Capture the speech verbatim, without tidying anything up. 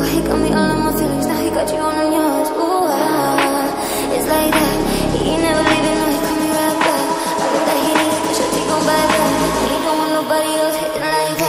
he got me all in my feelings, now he got you all in yours. Ooh, ah, it's like that. He ain't never leaving, no, he coming right back. I know that he need it, cause your dick gon' buy that. And he don't want nobody else hitting like that.